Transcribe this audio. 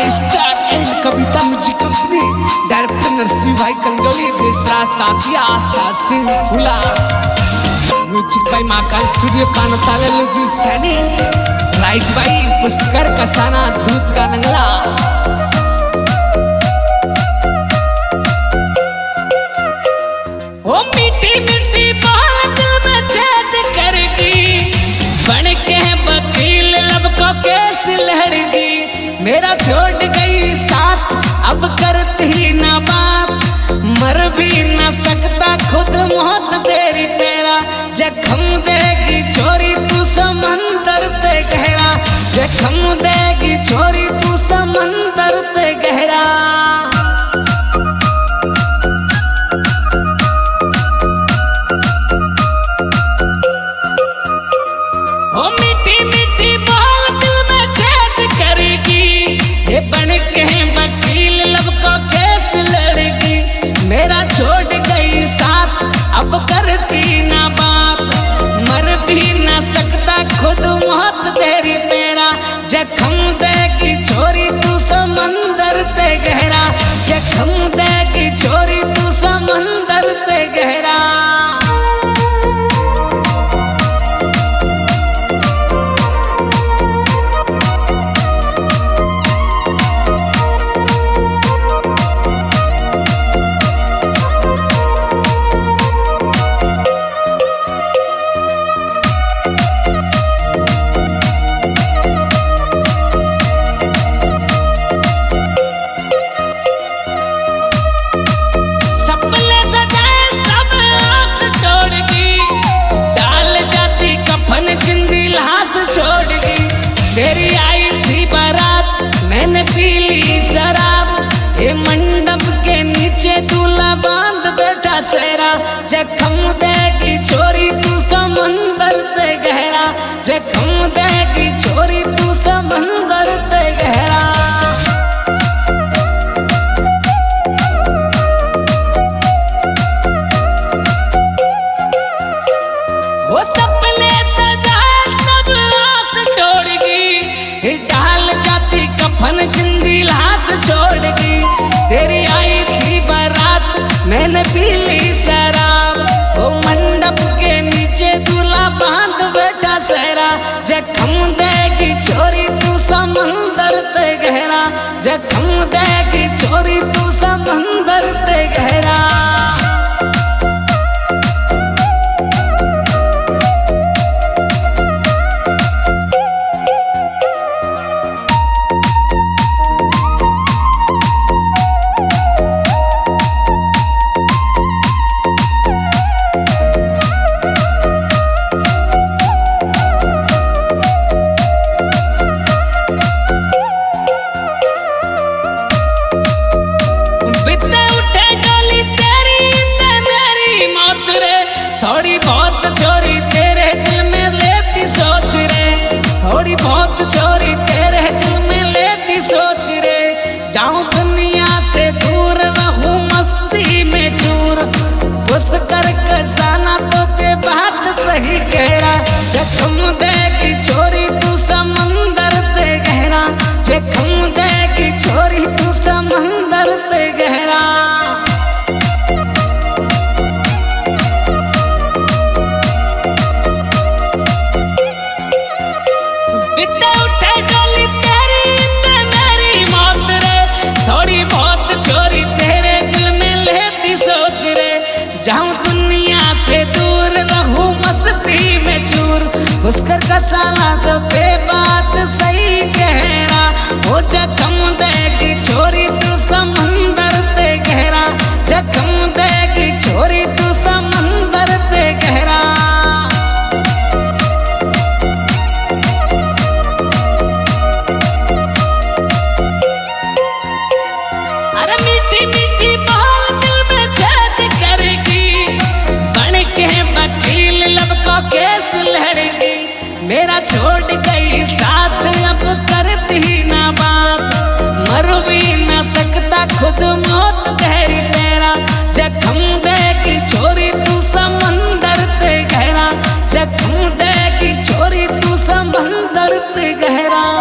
Star and Kavita music company, director Narsingh भाई कंजोली, देशराज तांतिया, साथ से फुला म्यूजिक भाई महाकाल स्टूडियो कानताले जी सैनी, राइट भाई पुष्कर कसाना दूध का नंगला। ओ मीठी मीठी बात में छेद करगी, बन के वकील लब को केस लहरगी, मेरा छोड़ गई साथ अब करती ना बात, मर भी ना सकता खुद मौत तेरी पेरा, जख्म देगी छोरी तू समंदर ते गहरा, जख्म देगी छोरी तू समंदर ते गहरा। ओ मीठी मीठी बोल दिल में छेद करेगी, ये बन के वकील लब को केस लड़गी, मेरा छोड़ गई साथ अब करती ना बात, मर भी ना सकता खुद मौत तेरी पेरा, जख्म देगी छोरी तू समंदर ते गहरा, जख्म देगी छोरी तू समंदर ते गहरा। तेरी आई थी बारात मैंने पी ली शराब, ये मंडप के नीचे दूल्हा बांध बैठा सेरा, जख्म देगी छोरी तू समंदर ते गहरा, जख्म देगी छोरी तू समंदर ते गहरा। वो सपने सजाए सब आस छोड़गी, डाल जाती कफन जिंदी लाश छोड़गी, तेरी आई थी बारात मैंने पी ली शराब, वो मंडप के नीचे दूल्हा बांध बैठा सेरा, जख्म देगी छोरी तू समंदर ते गहरा, जख्म देगी छोरी तू समंदर ते गहरा। थोड़ी बहुत छोरी तेरे दिल में लेती सोच रे, थोड़ी बहुत छोरी तेरे दिल में लेती सोच रे, जाऊं दुनिया से दूर रहूं मस्ती में चूर, पुष्कर कसाना तो के बात सही कहरा, जख्म देगी छोरी तू समंदर ते गहरा, जख्म देगी छोरी तू समंदर ते गहरा। छोरी तेरे दिल में लेती सोच रे, जाऊं दुनिया से दूर रहूं मस्ती में चूर, पुष्कर कसाना तो ते बात सही कहरा, वो जख्म देगी छोरी तू समंदर ते गहरा, जख्म देगी छोरी तू समंदर ते गहरा। केस लहरगी, मेरा छोड़ गई साथ अब करती ना बात, मर भी ना सकता खुद मौत तेरी पेरा, जख्म देगी छोरी तू समंदर ते गहरा, जख्म देगी छोरी तू समंदर ते गहरा।